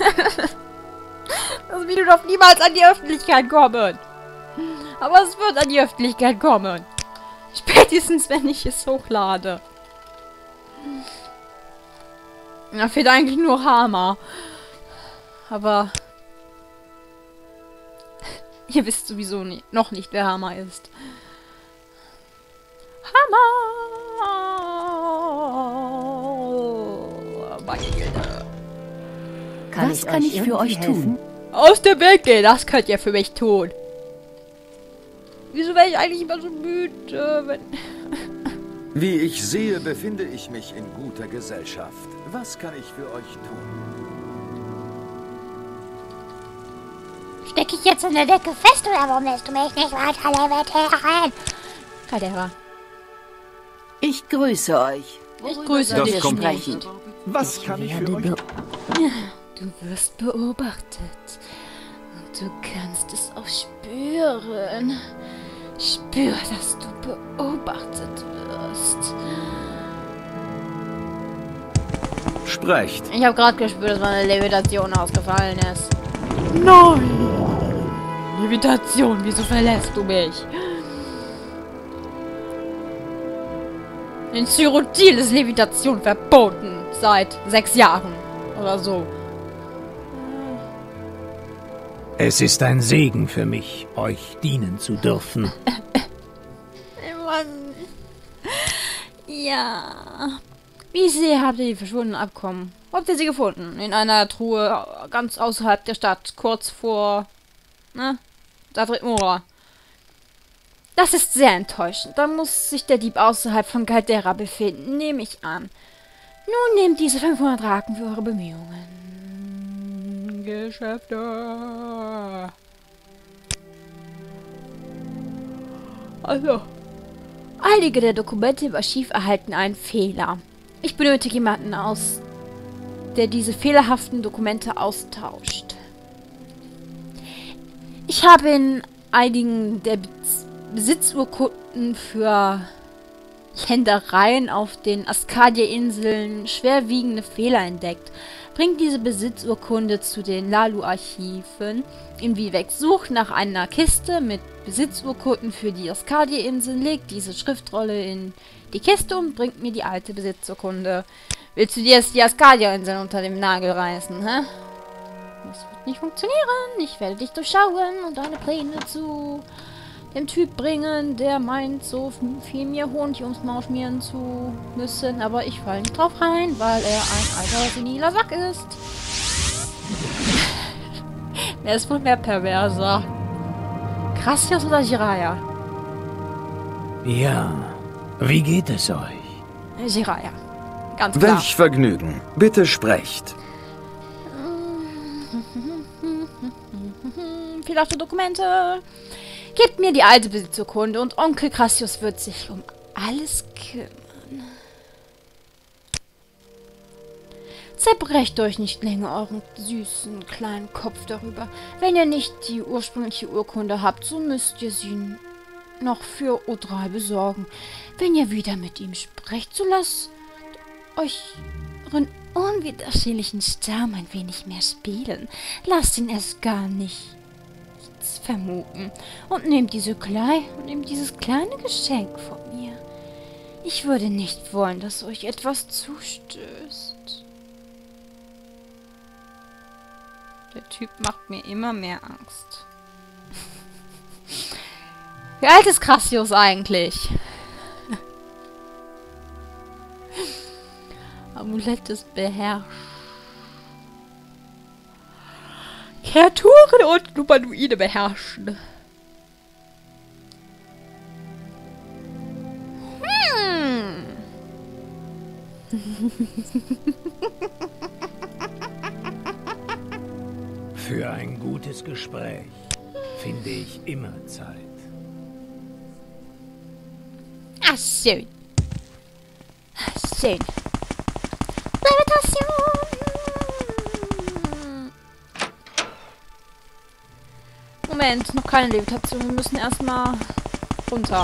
Das Video darf niemals an die Öffentlichkeit kommen. Aber es wird an die Öffentlichkeit kommen. Spätestens, wenn ich es hochlade. Da fehlt eigentlich nur Hammer. Aber ihr wisst sowieso noch nicht, wer Hammer ist. Hammer! Meine Güte. Was kann ich für euch tun? Aus dem Weg gehen, das könnt ihr für mich tun. Wieso wäre ich eigentlich immer so müde, wenn... Wie ich sehe, befinde ich mich in guter Gesellschaft. Was kann ich für euch tun? Steck ich jetzt in der Decke fest oder warum lässt du mich nicht weiter levitieren? Caldera. Ich grüße euch. Ich grüße Das dich. kommt Sprechend. Was kann ich für euch tun? Du wirst beobachtet. Und du kannst es auch spüren. Spür, dass du beobachtet wirst. Sprecht. Ich habe gerade gespürt, dass meine Levitation ausgefallen ist. Nein! Levitation, wieso verlässt du mich? In Cyrodiil ist Levitation verboten. Seit 6 Jahren. Oder so. Es ist ein Segen für mich, euch dienen zu dürfen. Mann. Ja. Wie ich sehe, habt ihr die verschwundenen Abkommen. Wo habt ihr sie gefunden? In einer Truhe ganz außerhalb der Stadt. Kurz vor... Ne? Sadrit Mora. Das ist sehr enttäuschend. Da muss sich der Dieb außerhalb von Caldera befinden, nehme ich an. Nun nehmt diese 500 Raken für eure Bemühungen. Geschäfte. Also. Einige der Dokumente im Archiv erhalten einen Fehler. Ich benötige jemanden der diese fehlerhaften Dokumente austauscht. Ich habe in einigen der Besitzurkunden für Ländereien auf den Askadia-Inseln schwerwiegende Fehler entdeckt. Bringt diese Besitzurkunde zu den Lalu-Archiven in Vivec. Sucht nach einer Kiste mit Besitzurkunden für die Askadia-Inseln, legt diese Schriftrolle in die Kiste und bringt mir die alte Besitzurkunde. Willst du dir jetzt die Askadia-Inseln unter dem Nagel reißen, hä? Das wird nicht funktionieren. Ich werde dich durchschauen und deine Pläne zu dem Typ bringen, der meint, so viel mir Honig ums Maul schmieren zu müssen. Aber ich falle nicht drauf rein, weil er ein alter seniler Sack ist. Wer ist wohl mehr perverser? Gracias oder Jiraiya? Ja, wie geht es euch? Jiraiya. Ganz klar. Welch Vergnügen. Bitte sprecht. Fehlerhafte Dokumente. Gebt mir die alte Besitzurkunde und Onkel Cassius wird sich um alles kümmern. Zerbrecht euch nicht länger euren süßen kleinen Kopf darüber. Wenn ihr nicht die ursprüngliche Urkunde habt, so müsst ihr sie noch für O3 besorgen. Wenn ihr wieder mit ihm sprecht, so lasst euch euren unwiderstehlichen Stamm ein wenig mehr spielen. Lasst ihn erst gar nicht vermuten. Und nehmt dieses kleine Geschenk von mir. Ich würde nicht wollen, dass euch etwas zustößt. Der Typ macht mir immer mehr Angst. Wie alt ist Cassius eigentlich? Amulett ist beherrscht. Kreaturen und Humanoide beherrschen. Für ein gutes Gespräch finde ich immer Zeit. Ah, schön. Schön. Levitation. Moment, noch keine Levitation. Wir müssen erstmal runter.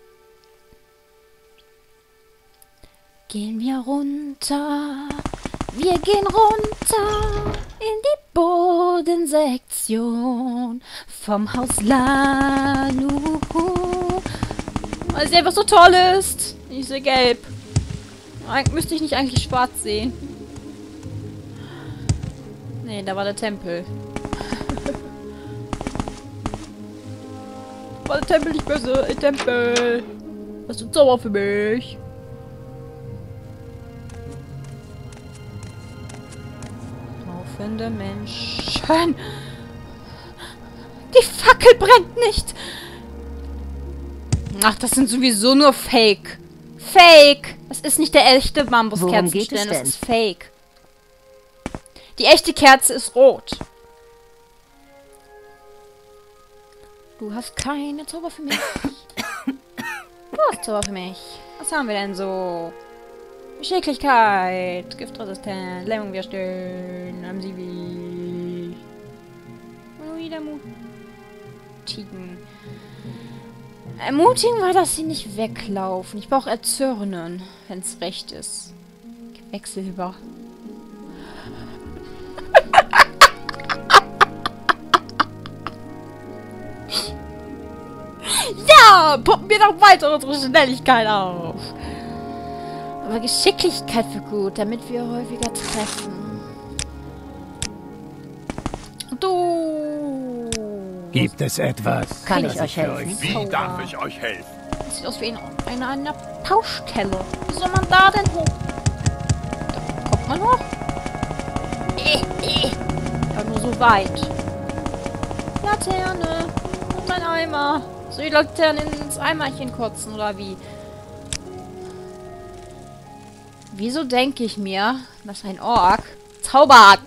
Gehen wir runter Wir gehen runter in die Bodensektion vom Haus Lalu. Weil sie einfach so toll ist. Ich sehe gelb. Müsste ich nicht eigentlich schwarz sehen? Nee, da war der Tempel. War der Tempel nicht böse? Tempel! Hast du Zauber für mich? Laufende Menschen. Die Fackel brennt nicht! Ach, das sind sowieso nur Fake. Fake! Das ist nicht der echte Bambuskerzenständer, das ist Fake. Die echte Kerze ist rot. Du hast keine Zauber für mich. Du hast Zauber für mich. Was haben wir denn so? Geschicklichkeit, Giftresistent, Lähmung widerstehen, haben sie wie... Wieder mutigen. Ermutigen war, dass sie nicht weglaufen. Ich brauche erzürnen, wenn es recht ist. Quecksilber. Ja, pumpen wir noch weiter unsere Schnelligkeit auf. Aber Geschicklichkeit für gut, damit wir häufiger treffen. Du. Gibt es etwas? Kann ich euch helfen? Wie darf ich euch helfen? Das sieht aus wie eine Baustelle. Wie soll man da denn hoch? Da kommt man hoch. Ja, nur so weit. Laterne. Und ein Eimer. Soll die Laterne ins Eimerchen kotzen, oder wie? Wieso denke ich mir, dass ein Ork zaubert?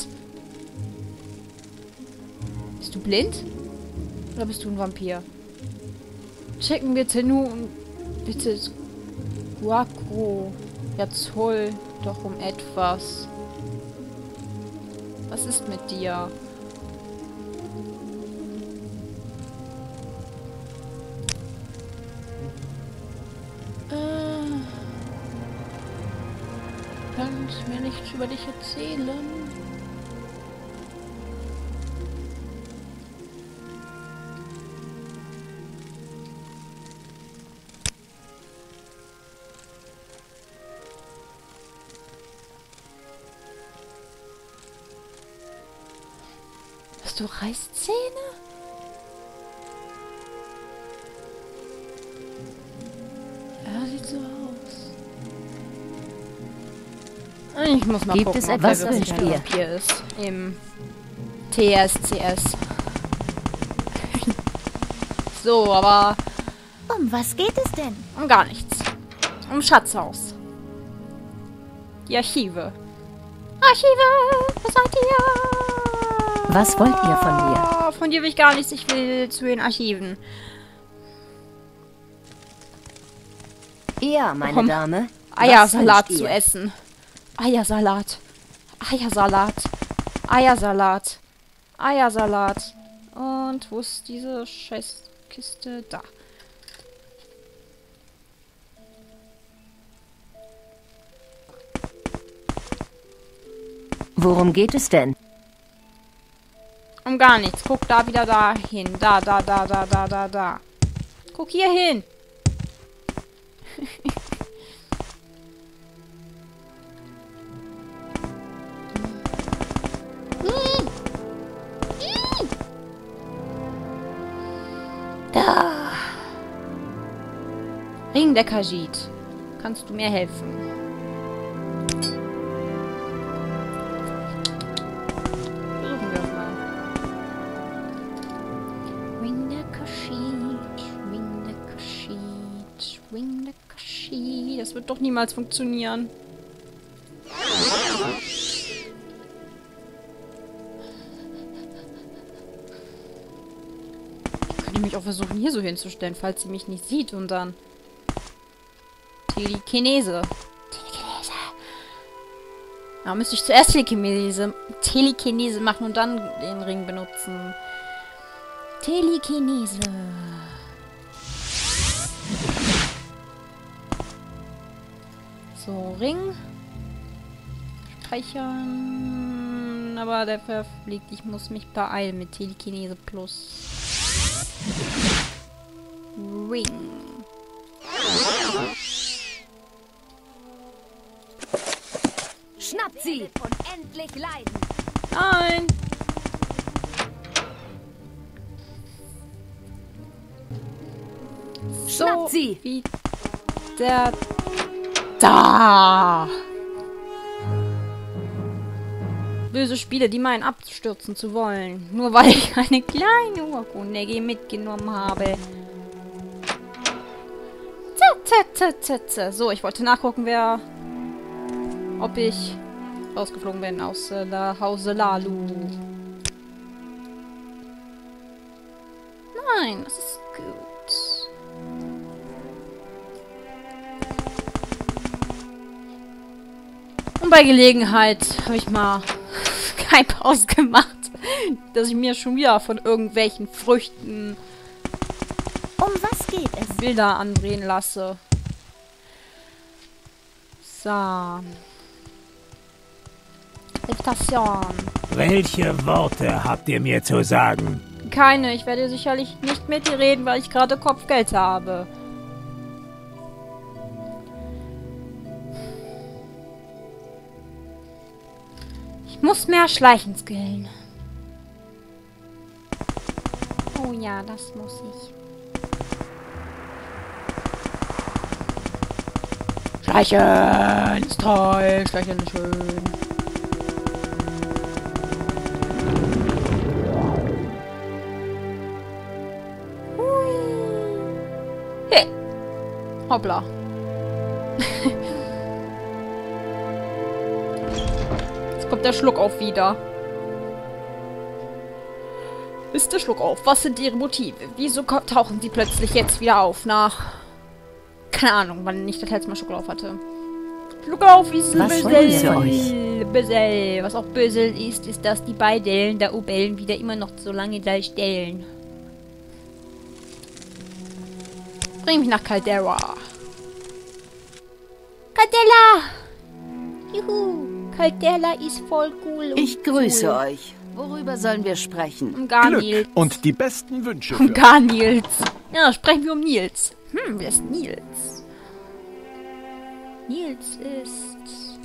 Bist du blind? Oder bist du ein Vampir? Checken wir Tenu und bitte Guaco. Jetzt hol doch um etwas. Was ist mit dir? Kannst mir nichts über dich erzählen. Hast du Reißzähne? Ja, sieht so aus. Ich muss mal Gibt gucken, es ob etwas, der wirklich wünscht ein ihr? Vampir ist. Im TSCS. So, aber Um was geht es denn? um gar nichts. Um Schatzhaus. Die Archive. Archive! Was seid ihr? Was wollt ihr von mir? Von dir will ich gar nichts. Ich will zu den Archiven. Ja, meine Komm. Dame. Eiersalat wünscht zu ihr? essen. Eiersalat. Eiersalat. Eiersalat. Eiersalat. Und wo ist diese Scheißkiste? Da. Worum geht es denn? Um gar nichts. Guck da wieder dahin. Da. Guck hier hin. Da. Ring der Khajiit. Kannst du mir helfen? Versuchen wir es mal. Ring der Khajiit. Ring der Khajiit. Ring der Khajiit. Das wird doch niemals funktionieren. Mich auch versuchen, hier so hinzustellen, falls sie mich nicht sieht und dann... Telekinese. Telekinese. Ja, müsste ich zuerst Telekinese machen und dann den Ring benutzen. Telekinese. So, Ring. speichern. Aber der verfliegt. Ich muss mich beeilen mit Telekinese Plus. Ring. Schnappt sie! Unendlich leiden! Nein! Schnappt sie! Wie der... Da! Böse Spiele, die meinen abstürzen zu wollen. Nur weil ich eine kleine Urkunde mitgenommen habe. So, ich wollte nachgucken, ob ich rausgeflogen bin aus Hause Lalu. Nein, das ist gut. Und bei Gelegenheit habe ich mal kein Pause gemacht, dass ich mir schon wieder von irgendwelchen Früchten Um was geht es? Bilder andrehen lasse. So. Station. Welche Worte habt ihr mir zu sagen? Keine. Ich werde sicherlich nicht mit dir reden, weil ich gerade Kopfgeld habe. Ich muss mehr schleichen skillen. Oh ja, das muss ich. Schleichen ist toll. Schleichen ist schön. Hey. Hoppla. Jetzt kommt der Schluckauf wieder. Ist der Schluckauf? Was sind ihre Motive? Wieso tauchen sie plötzlich jetzt wieder auf nach... Keine Ahnung, wann ich das letzte Mal Schluckauf hatte. Schluckauf ist ein Bösel. Was auch Bösel ist, dass die beiden der Obellen wieder immer noch so lange da stellen. Bring mich nach Caldera. Caldera! Juhu! Caldera ist voll cool. Ich grüße euch. Worüber sollen wir sprechen? Um gar Nils. Glück und die besten Wünsche Um für gar Nils. Ja, sprechen wir um Nils. Wer ist Nils? Nils ist...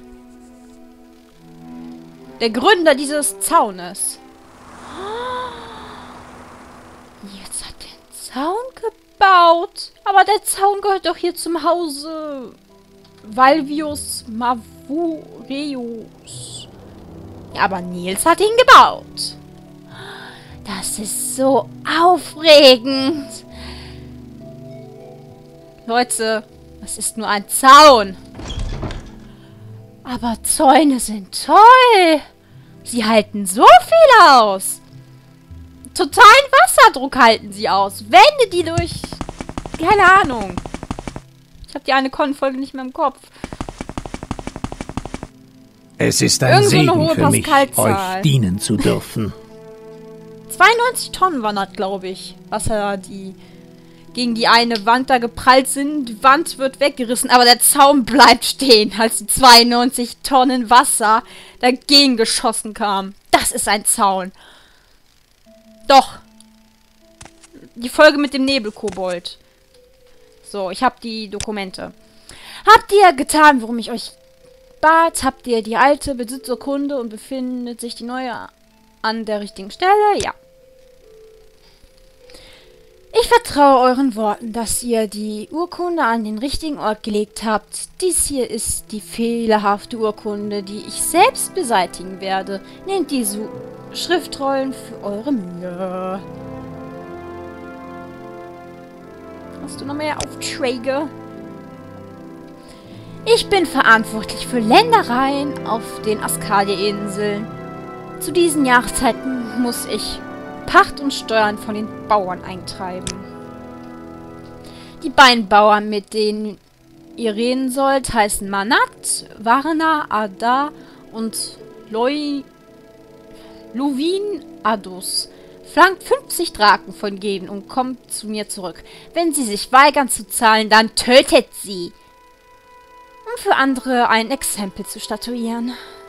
der Gründer dieses Zaunes. Nils hat den Zaun gebaut. Aber der Zaun gehört doch hier zum Hause... Valvius Mavureus. Ja, aber Nils hat ihn gebaut. Das ist so aufregend. Leute, das ist nur ein Zaun. Aber Zäune sind toll. Sie halten so viel aus. Totalen Wasserdruck halten sie aus. Wände, die durch... keine Ahnung. Ich habe die eine Con-Folge nicht mehr im Kopf. Es ist ein Segen für mich, Pascalzahl. euch dienen zu dürfen. 92 Tonnen waren das, glaube ich. Wasser, die gegen die eine Wand da geprallt sind. Die Wand wird weggerissen, aber der Zaun bleibt stehen, als die 92 Tonnen Wasser dagegen geschossen kamen. Das ist ein Zaun. Doch. Die Folge mit dem Nebelkobold. So, ich habe die Dokumente. Habt ihr getan, worum ich euch bat? Habt ihr die alte Besitzurkunde und befindet sich die neue an der richtigen Stelle? Ja. Ich vertraue euren Worten, dass ihr die Urkunde an den richtigen Ort gelegt habt. Dies hier ist die fehlerhafte Urkunde, die ich selbst beseitigen werde. Nehmt diese Schriftrollen für eure Mühe. Hast du noch mehr Aufträge? Ich bin verantwortlich für Ländereien auf den Ascadia-Inseln. Zu diesen Jahreszeiten muss ich Pacht und Steuern von den Bauern eintreiben. Die beiden Bauern, mit denen ihr reden sollt, heißen Manat, Varna, Ada und Lovin Adus. Flankt 50 Draken von Geben und kommt zu mir zurück. Wenn sie sich weigern zu zahlen, dann tötet sie. Um für andere ein Exempel zu statuieren.